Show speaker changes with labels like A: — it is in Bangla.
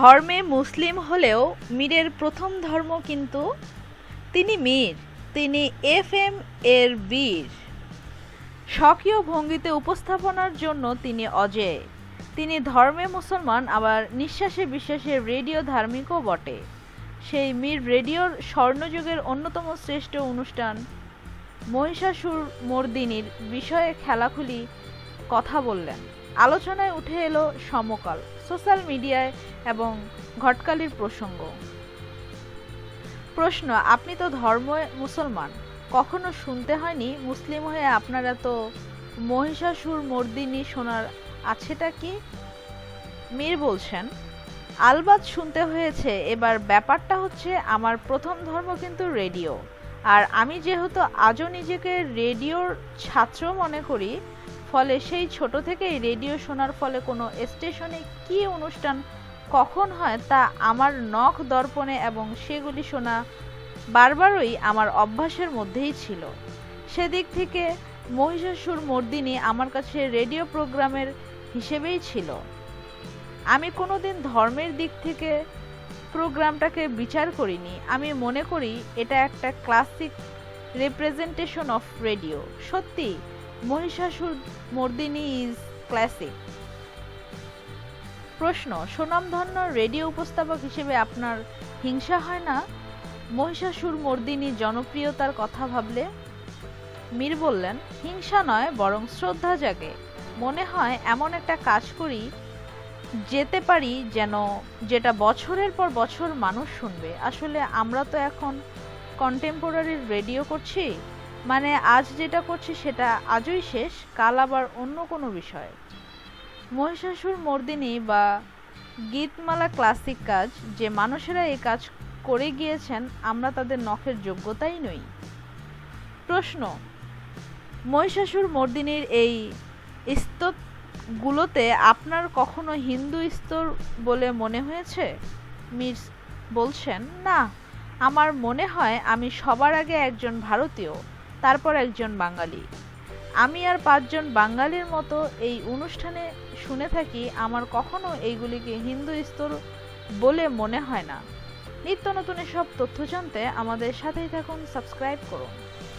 A: ধর্মে মুসলিম হলেও মীরের প্রথম ধর্ম কিন্তু তিনি মীর, তিনি FM এর বীর। স্বকীয় ভঙ্গিতে উপস্থাপনার জন্য তিনি অজেয়। তিনি ধর্মে মুসলমান, আবার নিঃশ্বাসে বিশ্বাসে রেডিও ধার্মিকও বটে। সেই মীর রেডিওর স্বর্ণযুগের অন্যতম শ্রেষ্ঠ অনুষ্ঠান মহিষাসুর মর্দিনীর বিষয়ে খেলাখুলি কথা বললেন। আলোচনায় উঠে এলো সমকাল, সোশ্যাল মিডিয়ায় এবং ঘটকালির প্রসঙ্গ। প্রশ্ন, আপনি তো ধর্ম মুসলমান, কখনো শুনতে হয়নি মুসলিম হয়ে আপনারা তো মহিষাসুর মর্দিনী শোনার আছেটা কি? মীর বলছেন, আলবাত শুনতে হয়েছে। এবার ব্যাপারটা হচ্ছে, আমার প্রথম ধর্ম কিন্তু রেডিও, আর আমি যেহেতু আজও নিজেকে রেডিওর ছাত্র মনে করি, ফলে সেই ছোট থেকেই রেডিও শোনার ফলে কোনো স্টেশনে কী অনুষ্ঠান কখন হয় তা আমার নখ দর্পণে এবং সেগুলি শোনা বারবারই আমার অভ্যাসের মধ্যেই ছিল। সেদিক থেকে মহিষাসুর মর্দিনী আমার কাছে রেডিও প্রোগ্রামের হিসেবেই ছিল। আমি কোনোদিন ধর্মের দিক থেকে প্রোগ্রামটাকে বিচার করিনি। আমি মনে করি এটা একটা ক্লাসিক রিপ্রেজেন্টেশন অফ রেডিও। সত্যি মহিষাসুর মর্দিনী ইজ ক্লাসিক। প্রশ্ন, সুনামধন্য রেডিও উপস্থাপক হিসেবে আপনার হিংসা হয় না মহিষাসুর মর্দিনী জনপ্রিয়তার কথা ভাবলে? মীর বললেন, হিংসা নয়, বরং শ্রদ্ধা জাগে। মনে হয় এমন একটা কাজ করি যেতে পারি যেটা বছরের পর বছর মানুষ শুনবে। আসলে আমরা তো এখন কন্টেম্পোরারি রেডিও করছি, মানে আজ যেটা করছি সেটা আজই শেষ, কাল আবার অন্য কোনো বিষয়। মহিষাসুর মর্দিনী বা গীতমালা ক্লাসিক কাজ। যে মানুষেরা এই কাজ করে গিয়েছেন আমরা তাদের নখের যোগ্যতাই নই। প্রশ্ন, মহিষাসুর মর্দিনীর এই স্তবগুলোতে আপনার কখনো হিন্দু স্তর বলে মনে হয়েছে? মীর বলছেন, না, আমার মনে হয় আমি সবার আগে একজন ভারতীয়, তারপর একজন বাঙালি। আমি আর 5 জন বাঙালির মতো এই অনুষ্ঠানে শুনে থাকি। আমার কখনো এইগুলিকে হিন্দু স্তর বলে মনে হয় না। নিত্য নতুন এসব তথ্য জানতে আমাদের সাথেই থাকুন, সাবস্ক্রাইব করুন।